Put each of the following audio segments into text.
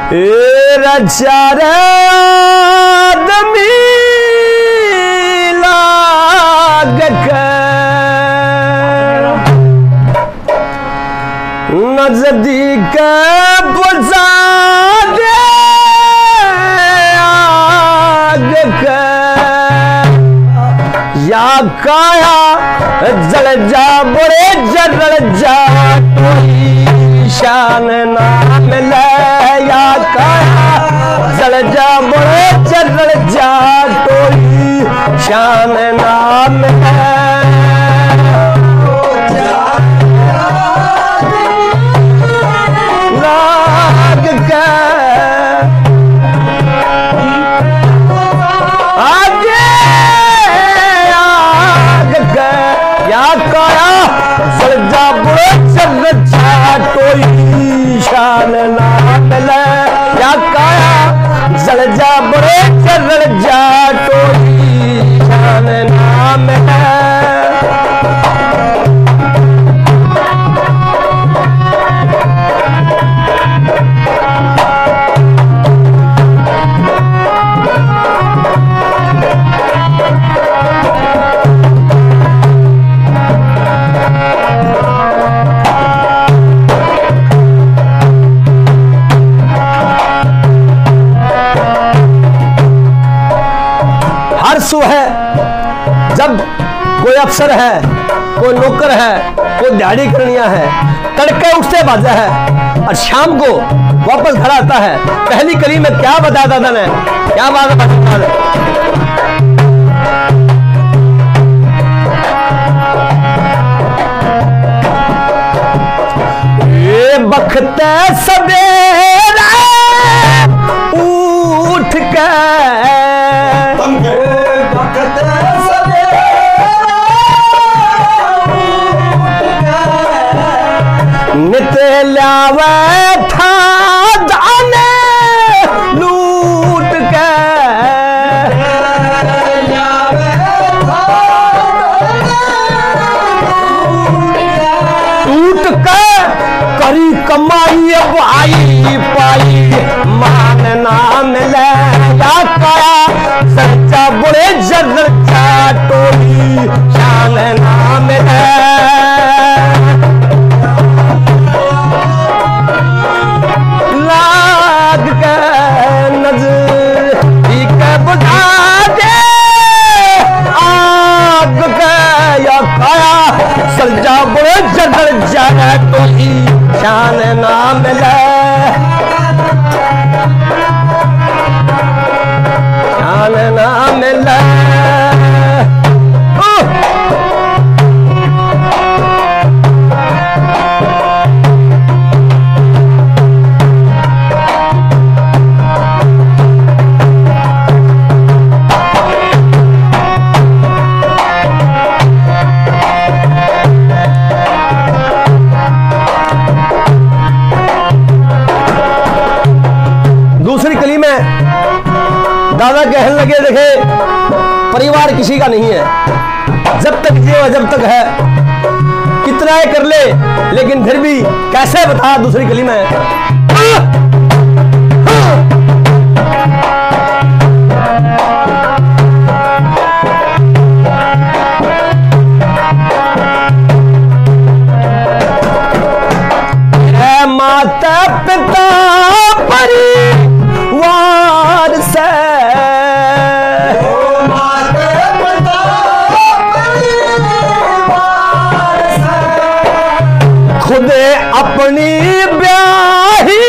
चार आदमी लाग नजदीक बुझा दे आग या काया जल जा बुरे जल जा कोई शान ना मिले या काया जल जा बुरे जल जा कोई शान ना मिले लाग के आगे आग के या काया जल जा बुरे जल जा कोई शान ना मिले या काया जल जा बुरे जल जा कोई शान ना मिले है जब कोई अफसर है, कोई नौकर है, कोई दिहाड़ी करनिया है, तड़के उठते बाजा है और शाम को वापस घर आता है। पहली कली में क्या बताया दादा ने, क्या बात है? ये बखते सवेरा उठ के नित लावे था जाने लूट के टूट के करी कमाई अब आई पाई मान ना मिले या काया सच्चा बुरे जल जा टोली शान ना मिले सलजा बुरे जल जाए कोई शान ना मिले शान ना मिले दादा कहने लगे देखे परिवार किसी का नहीं है, जब तक जीव जब तक है कितना ही कर ले, लेकिन फिर भी कैसे बता दूसरी कली में माता पिता परिवार से खुद अपनी ब्याही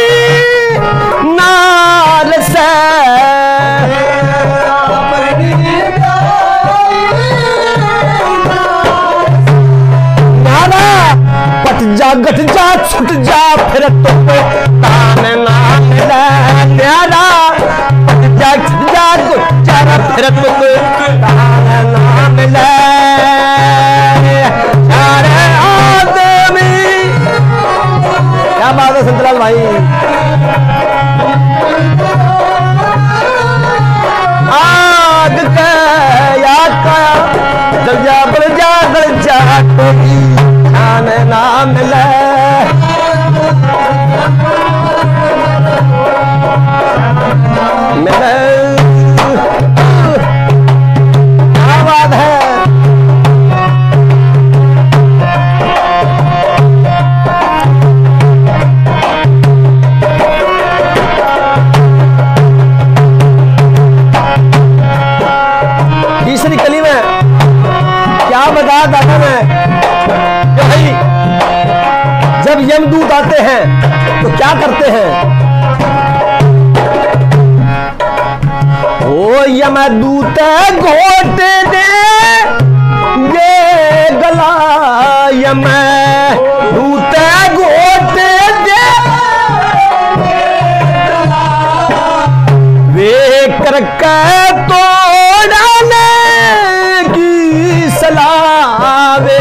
मिले। क्या बात है। तीसरी कली में क्या बताया दादा ने कि भाई जब यमदूत आते हैं तो क्या करते हैं। ओ यमदूत घोट दे ये गला, यमदूत घोट दे वे करके तो की सलावे,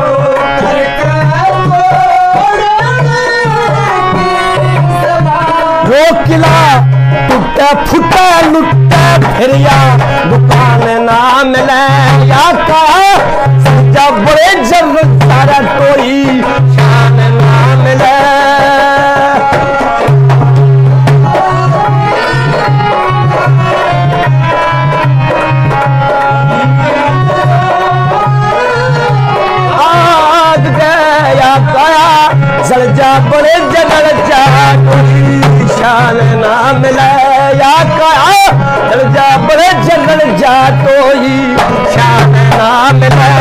वो किला टूटे फूटे लुटे फिर या दुकान ना मिले, या कहा जब बड़े जरूरत सारा कोई शान ना मिले। जल जा बड़े जगल जा कोई शान ना मिले, या कहा जल जा बड़े जगल जा कोई शान ना मिले।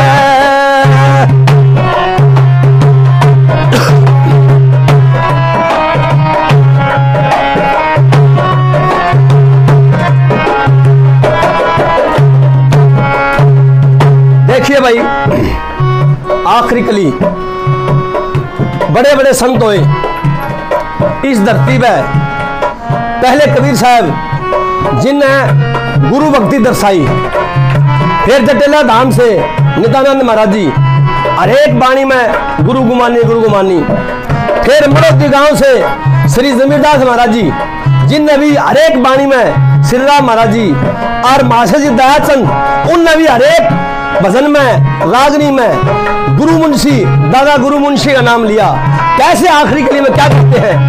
देखिए भाई आखिरी कली बड़े बड़े संत हुए इस धरती पे। पहले कबीर साहब जिनने गुरु भक्ति दर्शाई, फिर जटेला धाम से नित्यानंद महाराज जी हर एक बाणी में गुरु गुमानी, फिर मड़ोती गांव से श्री जमीरदास महाराज जी जिनने भी हर एक बाणी में श्री राम महाराज जी और मास्टर जी दयाचंद उनने भी हर एक भजन में रागनी में गुरु मुंशी दादा गुरु मुंशी का नाम लिया। कैसे आखिरी कली में क्या कहते हैं।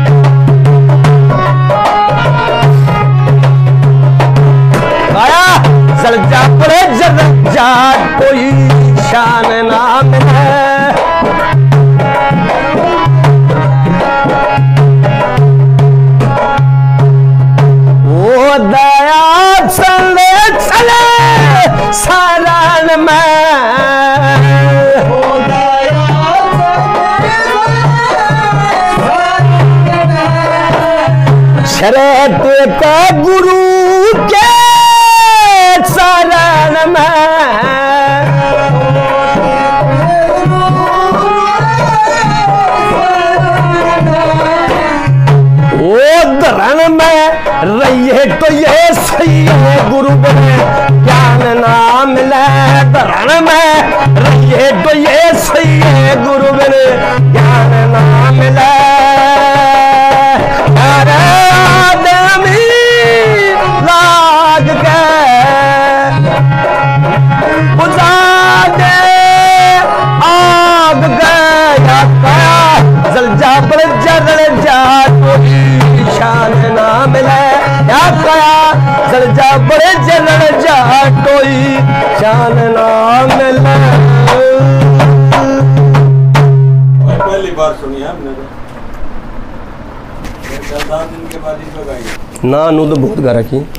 आया जल जा पड़े जग जा कोई शान ना मिले, ओ दया चले चले सारण में, शरत का गुरु के शरण में, ओ धरण में रहिए तो ये सही है गुरु बने ज्ञान ना मिले, धरण में रहिए तो ये सही है गुरु बने ज्ञान ना मिले। लाग के बुझा दे आग गया जल जा पर जल जा कोई शान ना मिले, या कया जल जा बड़े जल जा कोई शान ना मिले। पहली बार सुनी हमने तो 10 दिन के बाद इसको गाई ना नू तो बहुत गा रखी।